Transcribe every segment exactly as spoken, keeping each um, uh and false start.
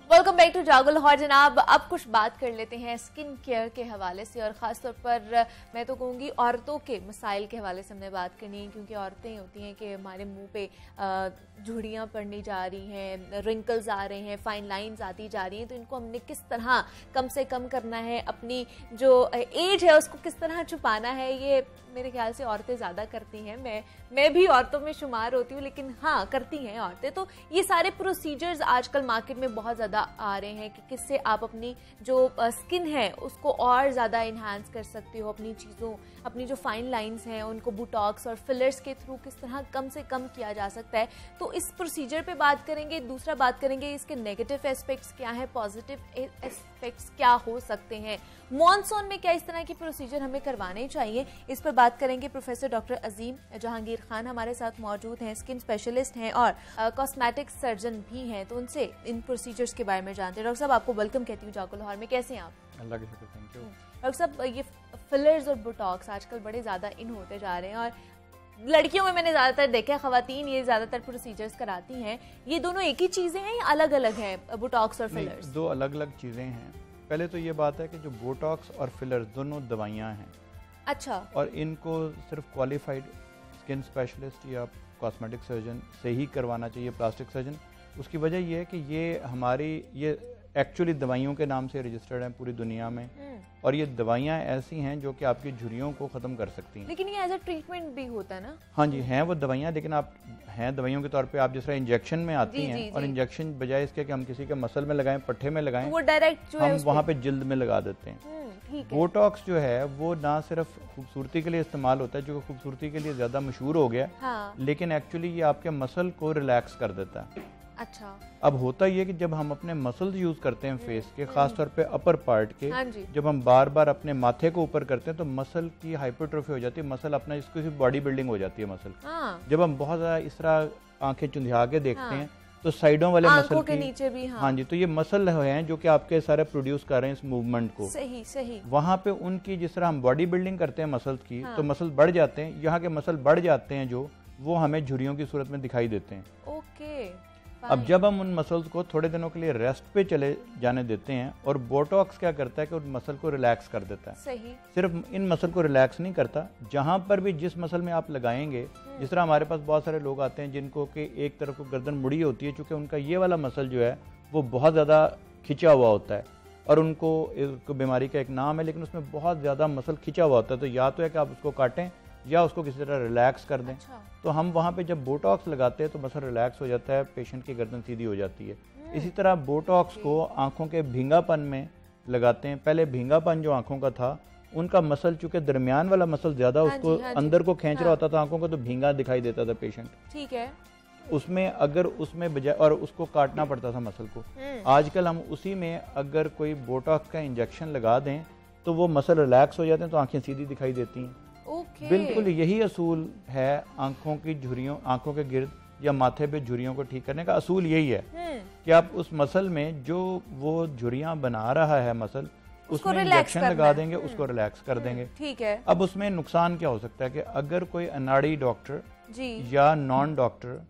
Welcome back to जागो लाहौर। जनाब, अब कुछ बात कर लेते हैं स्किन केयर के हवाले से, और ख़ास तौर पर मैं तो कहूँगी औरतों के मसाइल के हवाले से हमने बात करनी है, क्योंकि औरतें होती हैं कि हमारे मुंह पे झुर्रियाँ पड़नी जा रही हैं, रिंकल्स आ रहे हैं, फाइन लाइंस आती जा रही हैं, तो इनको हमने किस तरह कम से कम करना है, अपनी जो एज है उसको किस तरह छुपाना है, ये मेरे ख्याल से औरतें ज़्यादा करती हैं। मैं मैं भी औरतों में शुमार होती हूँ, लेकिन हाँ करती हैं औरतें। तो ये सारे प्रोसीजर्स आजकल मार्केट में बहुत ज़्यादा आ रहे हैं कि किससे आप अपनी जो स्किन है उसको और ज़्यादा इन्हांस कर सकते हो, अपनी चीज़ों अपनी जो फाइन लाइंस हैं उनको बुटॉक्स और फिलर्स के थ्रू किस तरह कम से कम किया जा सकता है। तो इस प्रोसीजर पे बात करेंगे। दूसरा बात करेंगे इसके नेगेटिव एस्पेक्ट्स क्या हैं, पॉजिटिव एस्पेक्ट्स क्या हो सकते हैं, मॉनसून में क्या इस तरह की प्रोसीजर हमें करवाने चाहिए, इस पर बात करेंगे। प्रोफेसर डॉक्टर अजीम जहांगीर खान हमारे साथ मौजूद हैं, स्किन स्पेशलिस्ट हैं और कॉस्मेटिक सर्जन भी हैं, तो उनसे इन प्रोसीजर्स के बारे में जानते हैं। डॉक्टर साहब, आपको वेलकम कहती हूँ जागो लाहौर में। कैसे हैं आप? अल्लाह के शुक्र, थैंक यू। डॉक्टर साहब, ये फिलर्स और बुटॉक्स आजकल बड़े ज़्यादा इन होते जा रहे हैं, और लड़कियों में मैंने ज़्यादातर देखा है, ख़वातीन ये ज़्यादातर प्रोसीजर्स कराती हैं। ये दोनों एक ही चीज़ें हैं या अलग अलग हैं, बुटॉक्स और फिलर्स? दो अलग अलग चीज़ें हैं। पहले तो ये बात है कि जो बोटॉक्स और फिलर्स दोनों दवाइयाँ हैं। अच्छा। और इनको सिर्फ क्वालिफाइड स्किन स्पेशलिस्ट या कॉस्मेटिक सर्जन से ही करवाना चाहिए, प्लास्टिक सर्जन। उसकी वजह यह है कि ये हमारी ये एक्चुअली दवाइयों के नाम से रजिस्टर्ड हैं पूरी दुनिया में, और ये दवाइयाँ ऐसी हैं जो कि आपकी झुर्रियों को ख़त्म कर सकती हैं। लेकिन ये एज अ ट्रीटमेंट भी होता है ना? हाँ जी, हैं वो दवाइयाँ, लेकिन आप हैं दवाइयों के तौर पे आप जिस तरह इंजेक्शन में आती हैं, और इंजेक्शन बजाय इसके कि हम किसी के मसल में लगाएं, पट्टे में लगाएं, वो डायरेक्ट जो हम वहाँ पे जिल्द में लगा देते हैं। बोटॉक्स जो है वो ना सिर्फ खूबसूरती के लिए इस्तेमाल होता है, जो खूबसूरती के लिए ज़्यादा मशहूर हो गया, हाँ। लेकिन एक्चुअली ये आपके मसल को रिलैक्स कर देता है। अच्छा। अब होता ये कि जब हम अपने मसल्स यूज करते हैं फेस के, खास तौर पे अपर पार्ट के, हाँ जब हम बार बार अपने माथे को ऊपर करते हैं तो मसल की हाइपरट्रोफी हो जाती है, मसल अपना इसको बॉडी बिल्डिंग हो जाती है मसल। हाँ। जब हम बहुत ज्यादा इस तरह आंखें चुंधिया के देखते हाँ। हैं तो साइडों वाले मसल के नीचे भी हाँ। हाँ जी, तो ये मसल हैं जो कि आपके सारे प्रोड्यूस कर रहे हैं इस मूवमेंट को। सही सही। वहाँ पे उनकी जिस तरह हम बॉडी बिल्डिंग करते हैं मसल्स की, हाँ। तो मसल बढ़ जाते हैं, यहाँ के मसल बढ़ जाते हैं जो वो हमें झुर्रियों की सूरत में दिखाई देते हैं। ओके। अब जब हम उन मसल्स को थोड़े दिनों के लिए रेस्ट पे चले जाने देते हैं, और बोटॉक्स क्या करता है कि उन मसल को रिलैक्स कर देता है। सही। सिर्फ इन मसल को रिलैक्स नहीं करता, जहां पर भी जिस मसल में आप लगाएंगे, जिस तरह हमारे पास बहुत सारे लोग आते हैं जिनको कि एक तरफ को गर्दन मुड़ी होती है, चूंकि उनका ये वाला मसल जो है वो बहुत ज़्यादा खिंचा हुआ होता है, और उनको एक बीमारी का एक नाम है, लेकिन उसमें बहुत ज़्यादा मसल खिंचा हुआ होता है। तो या तो है कि आप उसको काटें या उसको किसी तरह रिलैक्स कर दें। अच्छा। तो हम वहाँ पे जब बोटॉक्स लगाते हैं तो मसल रिलैक्स हो जाता है, पेशेंट की गर्दन सीधी हो जाती है। इसी तरह बोटॉक्स को आंखों के भींगापन में लगाते हैं। पहले भींगापन जो आंखों का था, उनका मसल चूंकि दरमियान वाला मसल ज्यादा हाँ उसको हाँ अंदर को खींच हाँ। रहा होता था आंखों को, तो भींगा दिखाई देता था पेशेंट। ठीक है। उसमें अगर उसमें बजाय और उसको काटना पड़ता था मसल को। आजकल हम उसी में अगर कोई बोटॉक्स का इंजेक्शन लगा दें तो वो मसल रिलैक्स हो जाते हैं, तो आंखें सीधी दिखाई देती हैं। Okay. बिल्कुल यही असूल है आंखों की झुर्रियों, आंखों के गिर्द या माथे पे झुर्रियों को ठीक करने का। असूल यही है कि आप उस मसल में जो वो झुर्रियां बना रहा है मसल, उसमें इंजेक्शन लगा देंगे, उसको रिलैक्स कर देंगे। ठीक है। अब उसमें नुकसान क्या हो सकता है कि अगर कोई अनाड़ी डॉक्टर या नॉन डॉक्टर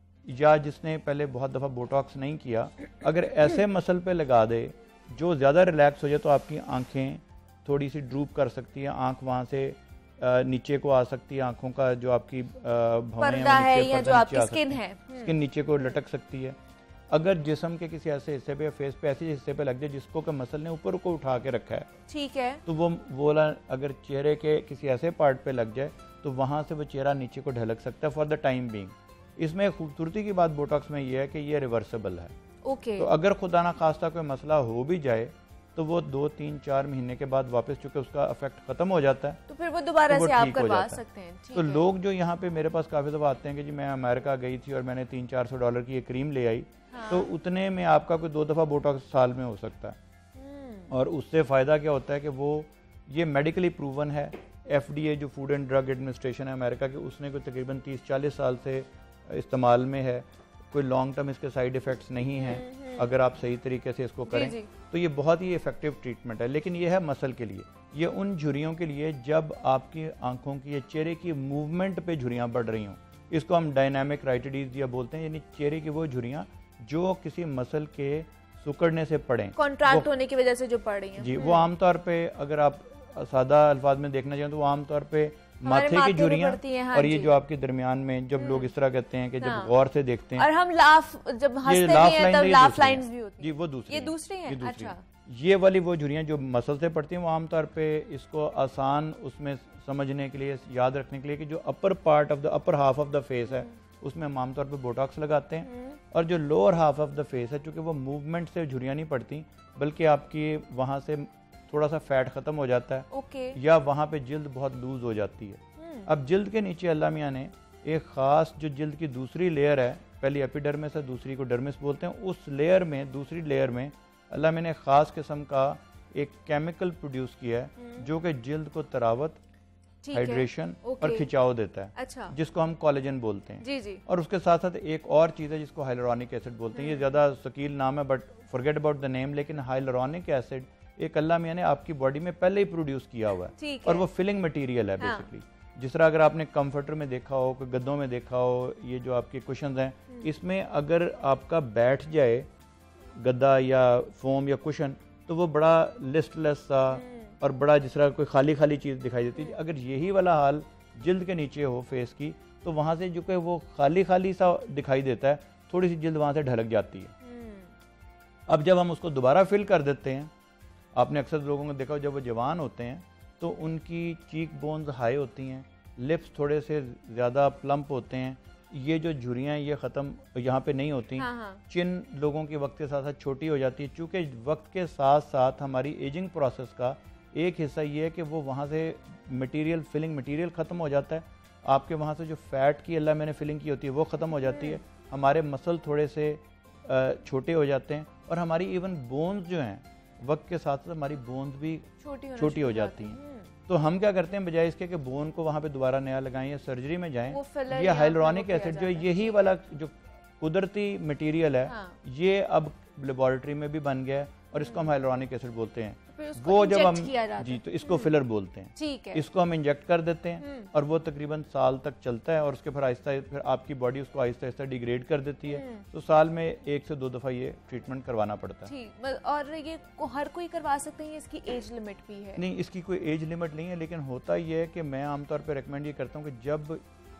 या जिसने पहले बहुत दफा बोटॉक्स नहीं किया, अगर ऐसे मसल पे लगा दे जो ज्यादा रिलैक्स हो जाए, तो आपकी आंखें थोड़ी सी ड्रूप कर सकती है, आंख वहां से नीचे को आ सकती है, आंखों का जो आपकी पर्दा है या जो आपकी स्किन है, स्किन नीचे को लटक सकती है। अगर जिस्म के किसी ऐसे हिस्से पे, फेस पे ऐसे हिस्से पे लग जाए जिसको के मसल ने ऊपर को उठा के रखा है, ठीक है, तो वो बोला अगर चेहरे के किसी ऐसे पार्ट पे लग जाए तो वहां से वो चेहरा नीचे को ढलक सकता है फॉर द टाइम बीइंग। इसमें खूबसूरती की बात बोटॉक्स में ये है कि ये रिवर्सेबल है। ओके। तो अगर खुदा ना खास्ता कोई मसला हो भी जाए तो वो दो तीन चार महीने के बाद वापस, चूंकि उसका इफेक्ट खत्म हो जाता है, तो फिर वो दोबारा तो से आप करवा सकते हैं। तो लोग जो यहाँ पे मेरे पास काफी दफा आते हैं कि जी मैं अमेरिका गई थी और मैंने तीन चार सौ डॉलर की ये क्रीम ले आई, हाँ। तो उतने में आपका कोई दो दफा बोटॉक्स साल में हो सकता है, और उससे फायदा क्या होता है कि वो ये मेडिकली प्रूवन है। एफ डी ए जो फूड एंड ड्रग एडमिनिस्ट्रेशन है अमेरिका की, उसने कोई तकरीबन तीस चालीस साल से इस्तेमाल में है, कोई लॉन्ग टर्म इसके साइड इफेक्ट्स नहीं हैं अगर आप सही तरीके से इसको करें। जी जी। तो ये बहुत ही इफेक्टिव ट्रीटमेंट है। लेकिन ये है मसल के लिए, ये उन झुर्रियों के लिए जब आपकी आंखों की या चेहरे की मूवमेंट पे झुर्रियाँ बढ़ रही हों। इसको हम डायनामिक राइटिडीज या बोलते हैं, यानी चेहरे की वो झुर्रियाँ जो किसी मसल के सुकड़ने से पड़े, कॉन्ट्रैक्ट होने की वजह से जो पड़ रही हैं जी, वो आमतौर पे अगर आप सादा अल्फाज में देखना चाहें तो वो आमतौर पे माथे की झुर्रियां हाँ और ये जो आपके दरमियान में जब लोग इस तरह कहते हैं कि जब हाँ। गौर से देखते हैं और हम लाफ जब हंसते भी हैं तब लाफ लाइंस भी होती हैं। जी वो दूसरी ये दूसरी हैं। अच्छा, ये वाली वो झुर्रियां जो मसल से पड़ती हैं वो आमतौर पे इसको आसान उसमें समझने के लिए, याद रखने के लिए कि जो upper part of the upper half of the face है उसमें हम आमतौर पे बोटॉक्स लगाते हैं, और जो lower half of the face है चूंकि वो मूवमेंट से झुर्रियां नहीं पड़ती बल्कि आपकी वहाँ से थोड़ा सा फैट खत्म हो जाता है ओके, या वहाँ पे जिल्द बहुत लूज हो जाती है। अब जिल्द के नीचे अल्लाह मियाँ ने एक ख़ास जो जिल्द की दूसरी लेयर है, पहली एपिडर्मिस है दूसरी को डर्मिस बोलते हैं, उस लेयर में दूसरी लेयर में अल्लाह मियाँ ने ख़ास किस्म का एक केमिकल प्रोड्यूस किया है जो कि जिल्द को तरावत, हाइड्रेशन और खिंचाव देता है। अच्छा, जिसको हम कोलेजन बोलते हैं। जी जी। और उसके साथ साथ एक और चीज़ है जिसको हाइलुरोनिक एसिड बोलते हैं। ये ज़्यादा शकील नाम है but forget about the name, लेकिन हाइलुरोनिक एसिड एक अल्लाह मियाँ ने आपकी बॉडी में पहले ही प्रोड्यूस किया हुआ है और वो फिलिंग मटीरियल है बेसिकली। जिस तरह अगर आपने कंफर्टर में देखा हो, गद्दों में देखा हो, ये जो आपके कुशन्स हैं इसमें अगर आपका बैठ जाए गद्दा या फोम या कुशन तो वो बड़ा लिस्टलेस सा और बड़ा जिस तरह कोई खाली खाली चीज़ दिखाई देती है। अगर यही वाला हाल जिल्द के नीचे हो फेस की तो वहाँ से जो कि वो खाली खाली सा दिखाई देता है, थोड़ी सी जिल्द वहाँ से ढलक जाती है। अब जब हम उसको दोबारा फिल कर देते हैं, आपने अक्सर लोगों को देखा हो जब वो जवान होते हैं तो उनकी चीक बोन्स हाई होती हैं, लिप्स थोड़े से ज़्यादा प्लम्प होते हैं, ये जो झुर्रियाँ ये ख़त्म यहाँ पे नहीं होती। हाँ हाँ। चिन लोगों की वक्त के साथ साथ छोटी हो जाती है। चूँकि वक्त के साथ साथ हमारी एजिंग प्रोसेस का एक हिस्सा ये है कि वो वहाँ से मटेरियल फिलिंग मटेरियल ख़त्म हो जाता है, आपके वहाँ से जो फैट की अल्लाह मैंने फिलिंग की होती है वो ख़त्म हो जाती है, हमारे मसल थोड़े से छोटे हो जाते हैं और हमारी इवन बोन्स जो हैं वक्त के साथ साथ हमारी बोन्स भी छोटी, छोटी हो जाती हैं। तो हम क्या करते हैं, बजाय इसके कि बोन को वहाँ पे दोबारा नया लगाएं या सर्जरी में जाएं, ये हाइलुरोनिक एसिड जो यही वाला जो कुदरती मटेरियल है हाँ। ये अब लेबोरेटरी में भी बन गया है और इसको हम हाइलुरोनिक एसिड बोलते हैं। वो जब हम जी तो इसको फिलर बोलते हैं, ठीक है। इसको हम इंजेक्ट कर देते हैं और वो तकरीबन साल तक चलता है और उसके फिर आहिस्ता फिर आपकी बॉडी उसको आहिस्ता आहिस्ता डिग्रेड कर देती है। तो साल में एक से दो दफा ये ट्रीटमेंट करवाना पड़ता है। और ये को हर कोई करवा सकते हैं, इसकी एज लिमिट भी है? नहीं, इसकी कोई एज लिमिट नहीं है, लेकिन होता ये है कि मैं आमतौर पर रिकमेंड ये करता हूँ कि जब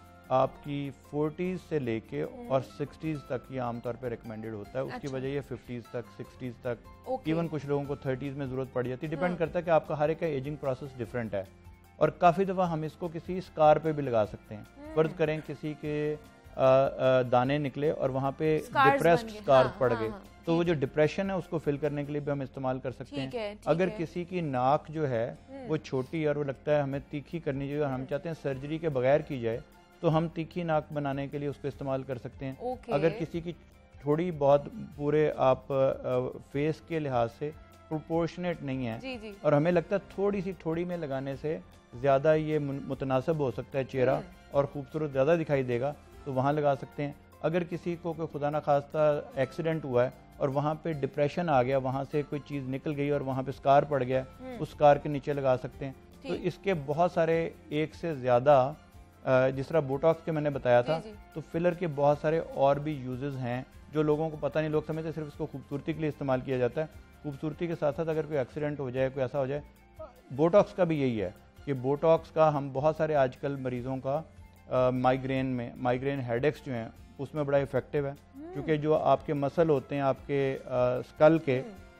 आपकी फोर्टीज से लेके और सिक्सटीज तक ये आमतौर पे रिकमेंडेड होता है। उसकी अच्छा। वजह ये फिफ्टीज तक, सिक्सटीज तक, इवन कुछ लोगों को थर्टीज में जरूरत पड़ जाती है। डिपेंड हाँ। करता है कि आपका हर एक का एजिंग प्रोसेस डिफरेंट है। और काफ़ी दफ़ा हम इसको किसी स्कार पे भी लगा सकते हैं। फर्ज करें किसी के आ, आ, दाने निकले और वहाँ पे डिप्रेस्ड स्कार हाँ, पड़ गए हाँ, तो वो जो डिप्रेशन है उसको फिल करने के लिए भी हम इस्तेमाल कर सकते हैं। है, अगर है। किसी की नाक जो है वो छोटी और वो लगता है हमें तीखी करनी चाहिए और हम चाहते हैं सर्जरी के बगैर की जाए तो हम तीखी नाक बनाने के लिए उसको इस्तेमाल कर सकते हैं। okay. अगर किसी की थोड़ी बहुत पूरे आप आ, फेस के लिहाज से प्रोपोर्शनेट नहीं है जी जी। और हमें लगता है थोड़ी सी थोड़ी में लगाने से ज़्यादा ये मुतनासिब हो सकता है चेहरा और खूबसूरत ज़्यादा दिखाई देगा तो वहाँ लगा सकते हैं। अगर किसी को कोई खुदा ना खास्ता एक्सीडेंट हुआ है और वहाँ पे डिप्रेशन आ गया, वहाँ से कोई चीज़ निकल गई और वहाँ पे स्कार पड़ गया, उस स्कार के नीचे लगा सकते हैं। तो इसके बहुत सारे एक से ज़्यादा, जिस तरह बोटॉक्स के मैंने बताया था, तो फिलर के बहुत सारे और भी यूजेस हैं जो लोगों को पता नहीं। लोग समझते सिर्फ इसको खूबसूरती के लिए इस्तेमाल किया जाता है। खूबसूरती के साथ साथ अगर कोई एक्सीडेंट हो जाए, कोई ऐसा हो जाए, बोटॉक्स का भी यही है कि बोटॉक्स का हम बहुत सारे आजकल मरीज़ों का माइग्रेन में, माइग्रेन हेडेक्स जो हैं उसमें बड़ा इफेक्टिव है, क्योंकि जो आपके मसल होते हैं आपके आ, स्कल के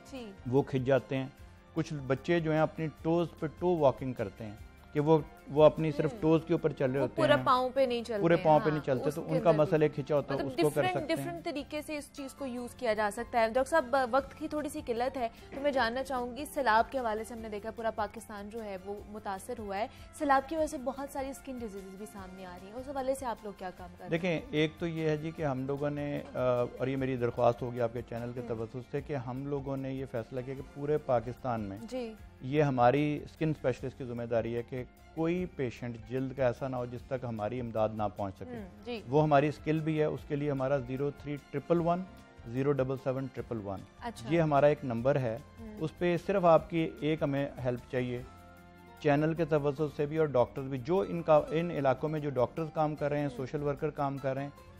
वो खिंच जाते हैं। कुछ बच्चे जो हैं अपनी टोज पे टो वॉकिंग करते हैं कि वो वो अपनी सिर्फ टोज के ऊपर चल रहे होते हैं, पूरे पाँव पे नहीं चलते, पूरे पाँव पे नहीं चलते, तो उनका मसल एक खिंचा होता है, मतलब उसको कर सकते हैं। डिफरेंट तरीके से इस चीज़ को यूज़ किया जा सकता है। डॉक्टर साहब, वक्त की थोड़ी सी किल्लत है तो मैं जानना चाहूँगी, सैलाब के हवाले से हमने देखा पूरा पाकिस्तान जो है वो मुतासर हुआ है। सैलाब की वजह से बहुत सारी स्किन डिजीज़ भी सामने आ रही हैं, उस हवाले से आप लोग क्या काम कर रहे हैं? देखें, एक तो ये है जी कि हम लोगों ने, और ये मेरी दरख्वास्त होगी आपके चैनल के तवज्जुह से, कि हम लोगों ने ये फैसला किया कि पूरे पाकिस्तान में जी ये हमारी स्किन स्पेशलिस्ट की जिम्मेदारी है कि कोई पेशेंट जिल्द का ऐसा ना हो जिस तक हमारी इमदाद ना पहुंच सके। जी। वो हमारी स्किल भी है। उसके लिए हमारा zero three triple one zero double seven triple one ये हमारा एक नंबर है। उस पर सिर्फ आपकी एक हमें हेल्प चाहिए, चैनल के तवज्जुह से भी और डॉक्टर्स भी, जो इनका इन इलाकों में जो डॉक्टर्स काम कर रहे हैं, सोशल वर्कर काम कर रहे हैं,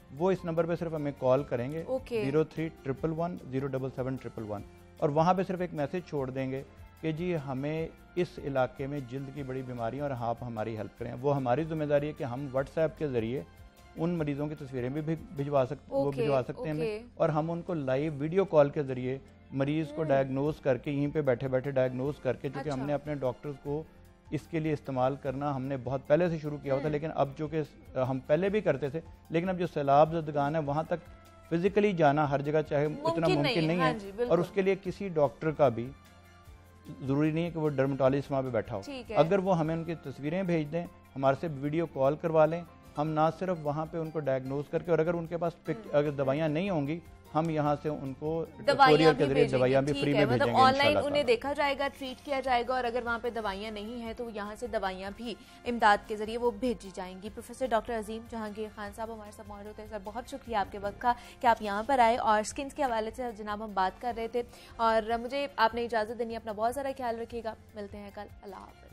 वो इस नंबर पे सिर्फ हमें कॉल करेंगे, zero three triple one zero double seven triple one, और वहाँ पे सिर्फ एक मैसेज छोड़ देंगे कि जी हमें इस इलाके में जल्द की बड़ी बीमारी और आप हमारी हेल्प करें। वो हमारी जिम्मेदारी है कि हम व्हाट्सएप के ज़रिए उन मरीज़ों की तस्वीरें भी भिजवा सकते वो भिजवा सकते हैं, और हम उनको लाइव वीडियो कॉल के ज़रिए मरीज़ को डायग्नोज करके यहीं पे बैठे बैठे डायग्नोज करके, चूँकि हमने अपने डॉक्टर्स को इसके लिए इस्तेमाल करना हमने बहुत पहले से शुरू किया हुआ था, लेकिन अब जो कि हम पहले भी करते थे, लेकिन अब जो सैलाब ज़दगान है वहाँ तक फिजिकली जाना हर जगह चाहे इतना मुमकिन नहीं है, नहीं है। और उसके लिए किसी डॉक्टर का भी ज़रूरी नहीं है कि वो डर्मेटोलॉजिस्ट वहाँ पे बैठा हो, अगर वो हमें उनकी तस्वीरें भेज दें, हमारे से वीडियो कॉल करवा लें, हम ना सिर्फ वहाँ पे उनको डायग्नोज करके, और अगर उनके पास अगर दवाइयाँ नहीं होंगी हम यहाँ से उनको दवाइयाँ भी भेजेंगे, दवाइयाँ भी फ्री में मतलब ऑनलाइन उन्हें देखा जाएगा, ट्रीट किया जाएगा, और अगर वहाँ पे दवाइयाँ नहीं है तो यहाँ से दवाइयाँ भी इमदाद के जरिए वो भेजी जाएंगी। प्रोफेसर डॉक्टर अजीम जहांगीर खान साहब हमारे साथ मौजूद थे। सर बहुत शुक्रिया आपके वक्त का कि आप यहाँ पर आए और स्किन के हवाले से जनाब हम बात कर रहे थे, और मुझे आपने इजाज़त देनी, अपना बहुत सारा ख्याल रखिएगा, मिलते हैं कल, अल्लाह हाफ़िज़।